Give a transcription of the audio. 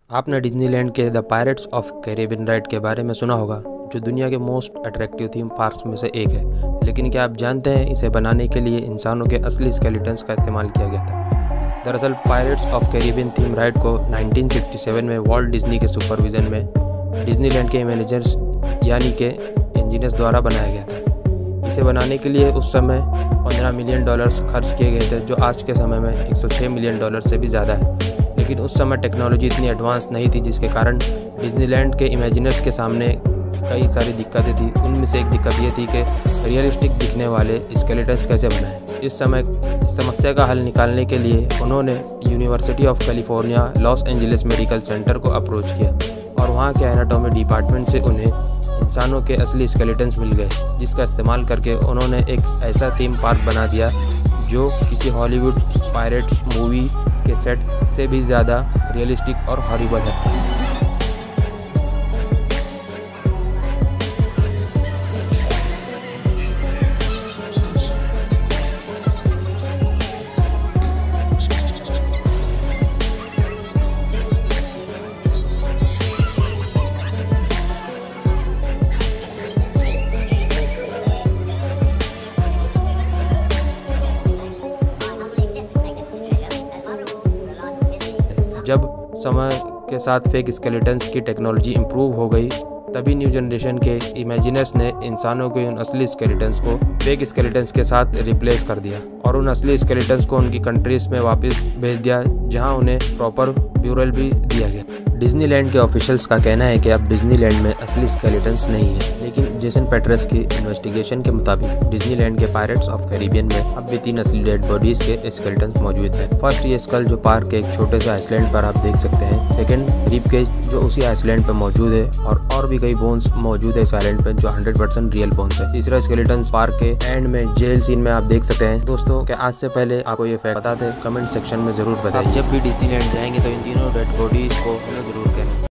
आपने डिज्नीलैंड के the pirates of Caribbean ride के बारे में सुना होगा, जो दुनिया के मोस्ट अट्रैक्टिव थीम पार्क्स में से एक है। लेकिन क्या आप जानते हैं, इसे बनाने के लिए इंसानों के असली स्केलेटन्स का इस्तेमाल किया गया था। दरअसल pirates of Caribbean theme ride को 1967 में वॉल्ट डिज्नी के सुपरविजन में डिज्नीलैंड के मैनेजर्स यानी के इंजीनियर्स द्वारा बनाया गया था। इसे बनाने के लिए उस समय $15 मिलियन खर्च किए गए थे, जो आज के समय में $106 मिलियन से भी ज़्यादा है। लेकिन उस समय टेक्नोलॉजी इतनी एडवांस नहीं थी, जिसके कारण डिज्नीलैंड के इमेजिनर्स के सामने कई सारी दिक्कतें थी। उनमें से एक दिक्कत ये थी कि रियलिस्टिक दिखने वाले स्केलेटन्स कैसे बनाएं। इस समस्या का हल निकालने के लिए उन्होंने university of California Los Angeles medical centre को अप्रोच किया और वहाँ के एनाटॉमी डिपार्टमेंट से उन्हें इंसानों के असली स्केलेटन्स मिल गए, जिसका इस्तेमाल करके उन्होंने एक ऐसा थीम पार्क बना दिया जो किसी हॉलीवुड पायरेट्स मूवी के सेट से भी ज़्यादा रियलिस्टिक और हॉरिबल है। जब समय के साथ फेक स्केलेटन्स की टेक्नोलॉजी इम्प्रूव हो गई, तभी न्यू जनरेशन के इमेजिनर्स ने इंसानों के उन असली स्केलेटन्स को फेक स्केलेटन्स के साथ रिप्लेस कर दिया और उन असली स्केलेटन्स को उनकी कंट्रीज में वापस भेज दिया, जहां उन्हें प्रॉपर ब्यूरल भी दिया गया। डिज्नीलैंड के ऑफिशियल्स का कहना है कि अब डिज्नीलैंड में असली स्केलेटन्स नहीं है, लेकिन जेसन पेट्रस की इन्वेस्टिगेशन के मुताबिक डिज्नीलैंड के पायरेट्स ऑफ कैरिबियन में अब भी 3 असली डेड बॉडीज के स्केलेटन्स मौजूद हैं। फर्स्ट, ये स्कल जो पार्क के एक छोटे से आइसलैंड पर आप देख सकते हैं। सेकंड, रिब केज जो उसी आइसलैंड पर मौजूद है और भी कई बोन्स मौजूद है इस आइलैंड पर, जो 100% रियल बोन्स है। तीसरा स्केलेटन्स पार्क के एंड में जेल सीन में आप देख सकते हैं। दोस्तों, क्या आज से पहले आपको ये फैक्ट पता थे? कमेंट सेक्शन में जरूर बताइए। जब भी डिज्नीलैंड जाएंगे तो इन तीनों डेड बॉडीज को जरूर करें।